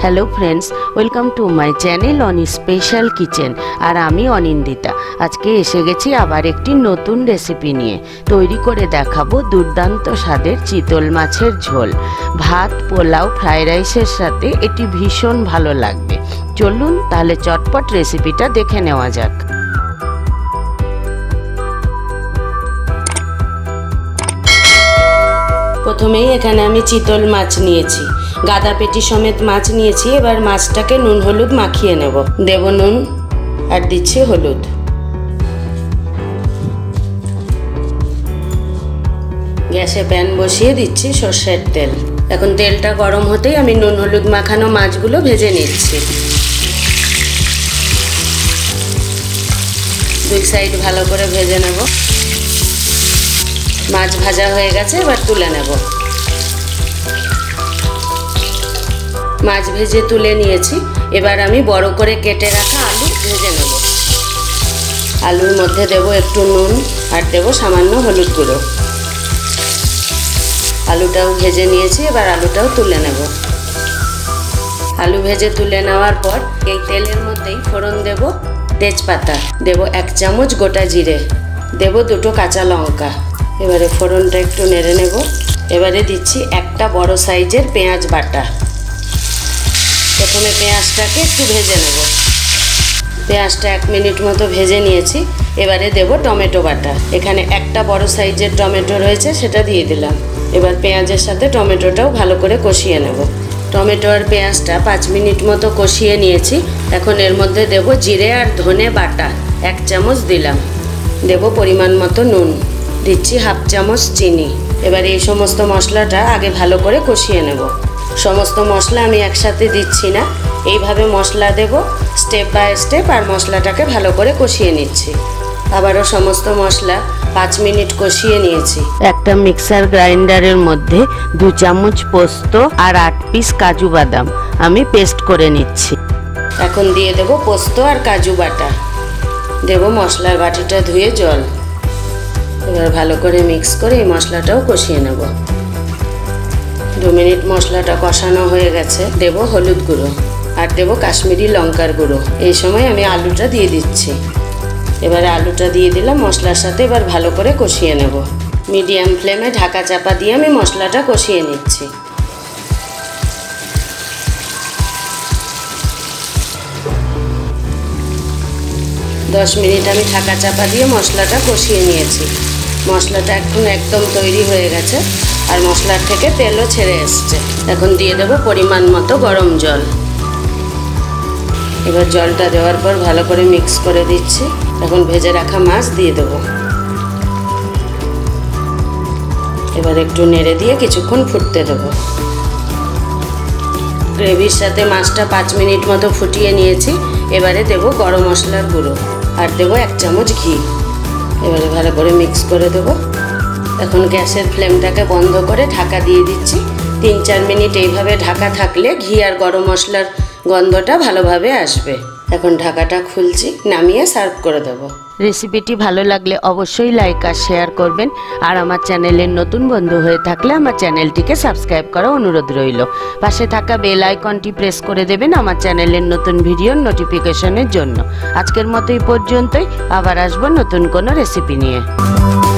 Hello friends, welcome to my channel on special kitchen. আর আমি অনিন্দিতা। আজকে এসে গেছি আবার একটি নতুন রেসিপি নিয়ে। তৈরি করে দেখাবো দুর্দান্ত স্বাদের চিতল মাছের ঝোল। ভাত, পোলাও, ফ্রাইড রাইসের সাথে এটি ভীষণ ভালো লাগবে। চলুন তাহলে চটপট রেসিপিটা দেখে নেওয়া যাক। প্রথমেই এখানে আমি চিতল মাছ নিয়েছি, গাদা পেটি সমেত মাছ নিয়েছি। এবার মাছটাকে নুন হলুদ মাখিয়ে নেব। দেব নুন আর দিচ্ছি হলুদ। গ্যাসে প্যান বসিয়ে দিচ্ছি সর্ষের তেল। এখন তেলটা গরম হতেই আমি নুন হলুদ মাখানো মাছগুলো ভেজে নিচ্ছি। দুই সাইড ভালো করে ভেজে নেব। মাছ ভাজা হয়ে গেছে, এবার তুলে নেব। মাছ ভেজে তুলে নিয়েছি। এবার আমি বড় করে কেটে রাখা আলু ভেজে নেব। আলুর মধ্যে দেব একটু নুন আর দেব সামান্য হলুদ গুঁড়ো। আলুটাও ভেজে নিয়েছি, এবার আলুটাও তুলে নেব। আলু ভেজে তুলে নেওয়ার পর এই তেলের মধ্যেই ফোড়ন দেব তেজপাতা, দেব 1 চামচ গোটা জিরে, দেব 2টো কাঁচা লঙ্কা। এবারে ফোড়নটা একটু নেড়ে নেব। এবারে দিচ্ছি একটা বড় সাইজের পেঁয়াজ বাটা। প্রথমে পেঁয়াজটাকে একটু ভেজে নেব। পেঁয়াজটা 1 মিনিট মতো ভেজে নিয়েছি। এবারে দেব টমেটো বাটা। এখানে একটা বড় সাইজের টমেটো রয়েছে, সেটা দিয়ে দিলাম। এবার পেঁয়াজের সাথে টমেটোটাও ভালো করে কষিয়ে নেব। টমেটো আর পেঁয়াজটা 5 মিনিট মতো কষিয়ে নিয়েছি। এখন এর মধ্যে দেব জিরে আর ধনে বাটা 1 চামচ দিলাম। দেব পরিমাণ মতো নুন, দিচ্ছি 1/2 চামচ চিনি। এবার এই সমস্ত মশলাটা আগে ভালো করে কষিয়ে নেব। সমস্ত মশলা আমি একসাথে দিচ্ছি না, এইভাবে মশলা দেব স্টেপ বাই স্টেপ, আর মশলাটাকে ভালো করে কষিয়ে নিচ্ছি। আবারও সমস্ত মশলা 5 মিনিট কষিয়ে নিয়েছি। একটা মিক্সার গ্রাইন্ডারের মধ্যে 2 চামচ পোস্ত আর 8 পিস কাজু বাদাম আমি পেস্ট করে নিচ্ছি। এখন দিয়ে দেব পোস্ত আর কাজু বাটা, দেব মশলার বাটিটা ধুয়ে জল। এবার ভালো করে মিক্স করে এই মশলাটাও কষিয়ে নেব। 2 মিনিট মশলাটা কষানো হয়ে গেছে। দেব হলুদ গুঁড়ো আর দেব কাশ্মীরি লঙ্কার গুঁড়ো। এই সময় আমি আলুটা দিয়ে দিচ্ছি। এবারে আলুটা দিয়ে দিলাম মশলার সাথে। এবার ভালো করে কষিয়ে নেব। মিডিয়াম ফ্লেমে ঢাকা চাপা দিয়ে আমি মশলাটা কষিয়ে নিচ্ছি। দশ মিনিট আমি ঢাকা চাপা দিয়ে মশলাটা কষিয়ে নিয়েছি। মশলাটা এখন একদম তৈরি হয়ে গেছে, আর মশলার থেকে তেলও ছেড়ে এসছে। এখন দিয়ে দেব পরিমাণ মতো গরম জল। এবার জলটা দেওয়ার পর ভালো করে মিক্স করে দিচ্ছি। এখন ভেজে রাখা মাছ দিয়ে দেব। এবার একটু নেড়ে দিয়ে কিছুক্ষণ ফুটতে দেব। গ্রেভির সাথে মাছটা 5 মিনিট মতো ফুটিয়ে নিয়েছি। এবারে দেব গরম মশলার গুঁড়ো আর দেব 1 চামচ ঘি। এবারে ভালো করে মিক্স করে দেব। এখন গ্যাসের ফ্লেমটাকে বন্ধ করে ঢাকা দিয়ে দিচ্ছি। 3-4 মিনিট এইভাবে ঢাকা থাকলে ঘি আর গরম মশলার গন্ধটা ভালোভাবে আসবে। এখন ঢাকাটা খুলছি, নামিয়ে সার্ভ করে দেব। রেসিপিটি ভালো লাগলে অবশ্যই লাইক আর শেয়ার করবেন। আর আমার চ্যানেলের নতুন বন্ধু হয়ে থাকলে আমার চ্যানেলটিকে সাবস্ক্রাইব করা অনুরোধ রইল। পাশে থাকা বেল আইকনটি প্রেস করে দেবেন আমার চ্যানেলের নতুন ভিডিওর নোটিফিকেশনের জন্য। আজকের মতো এই পর্যন্তই। আবার আসবো নতুন কোনো রেসিপি নিয়ে।